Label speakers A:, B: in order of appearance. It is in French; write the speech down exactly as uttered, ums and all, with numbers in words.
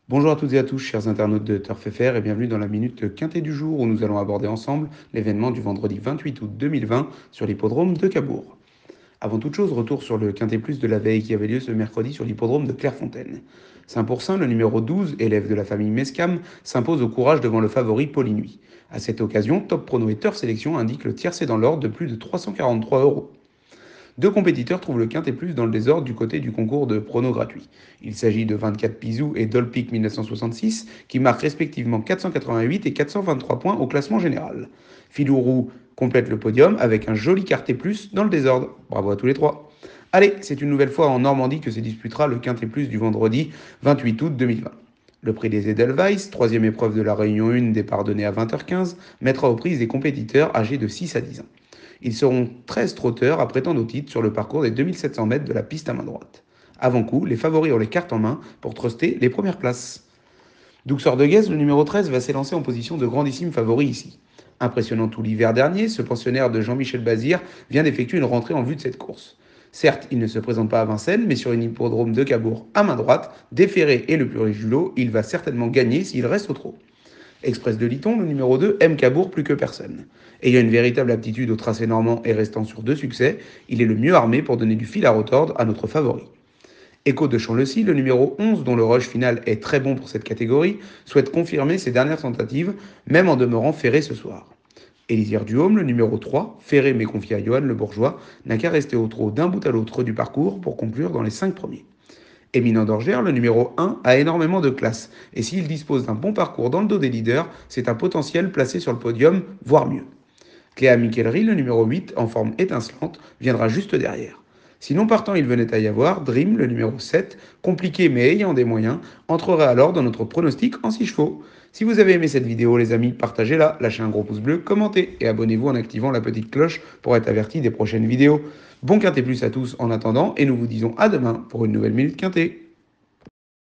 A: Bonjour à toutes et à tous, chers internautes de Turf F R, et bienvenue dans la Minute Quintet du jour où nous allons aborder ensemble l'événement du vendredi vingt-huit août deux mille vingt sur l'hippodrome de Cabourg. Avant toute chose, retour sur le Quintet Plus de la veille qui avait lieu ce mercredi sur l'hippodrome de Clairefontaine. Saint Pourçain, le numéro douze, élève de la famille Mescam, s'impose au courage devant le favori Paulinuit. À cette occasion, Top Prono et Turf Sélection indiquent le tiercé dans l'ordre de plus de trois cent quarante-trois euros. Deux compétiteurs trouvent le Quintet Plus dans le désordre du côté du concours de pronos gratuits. Il s'agit de vingt-quatre Pizou et Dolpic mille neuf cent soixante-six qui marquent respectivement quatre cent quatre-vingt-huit et quatre cent vingt-trois points au classement général. Filourou complète le podium avec un joli Quintet Plus dans le désordre. Bravo à tous les trois. Allez, c'est une nouvelle fois en Normandie que se disputera le Quintet Plus du vendredi vingt-huit août deux mille vingt. Le prix des Edelweiss, troisième épreuve de la Réunion un, départ donné à vingt heures quinze, mettra aux prises des compétiteurs âgés de six à dix ans. Ils seront treize trotteurs à prétendre au titre sur le parcours des deux mille sept cents mètres de la piste à main droite. Avant coup, les favoris ont les cartes en main pour truster les premières places. Douxeur de Guez, le numéro treize, va s'élancer en position de grandissime favori ici. Impressionnant tout l'hiver dernier, ce pensionnaire de Jean-Michel Bazir vient d'effectuer une rentrée en vue de cette course. Certes, il ne se présente pas à Vincennes, mais sur une hippodrome de Cabourg à main droite, déféré et le plus riche du lot, il va certainement gagner s'il reste au trot. Express de Liton, le numéro deux, aime Cabourg plus que personne. Ayant une véritable aptitude au tracé normand et restant sur deux succès, il est le mieux armé pour donner du fil à retordre à notre favori. Écho de Champ-le-Cy, le numéro onze, dont le rush final est très bon pour cette catégorie, souhaite confirmer ses dernières tentatives, même en demeurant ferré ce soir. Élisière Duhomme, le numéro trois, ferré mais confié à Johan Le Bourgeois, n'a qu'à rester au trot d'un bout à l'autre du parcours pour conclure dans les cinq premiers. Éminent d'Orgère, le numéro un, a énormément de classe, et s'il dispose d'un bon parcours dans le dos des leaders, c'est un potentiel placé sur le podium, voire mieux. Cléa Michellery, le numéro huit, en forme étincelante, viendra juste derrière. Sinon partant il venait à y avoir, Dream, le numéro sept, compliqué mais ayant des moyens, entrerait alors dans notre pronostic en six chevaux. Si vous avez aimé cette vidéo les amis, partagez-la, lâchez un gros pouce bleu, commentez et abonnez-vous en activant la petite cloche pour être averti des prochaines vidéos. Bon Quintet Plus à tous en attendant et nous vous disons à demain pour une nouvelle Minute Quintet.